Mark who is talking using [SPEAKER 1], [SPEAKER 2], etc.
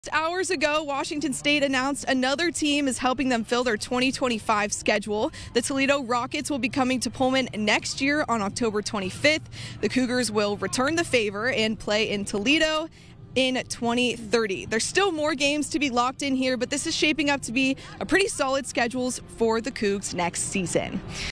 [SPEAKER 1] Hours ago, Washington State announced another team is helping them fill their 2025 schedule. The Toledo Rockets will be coming to Pullman next year on October 25th. The Cougars will return the favor and play in Toledo in 2030. There's still more games to be locked in here, but this is shaping up to be a pretty solid schedules for the Cougs next season.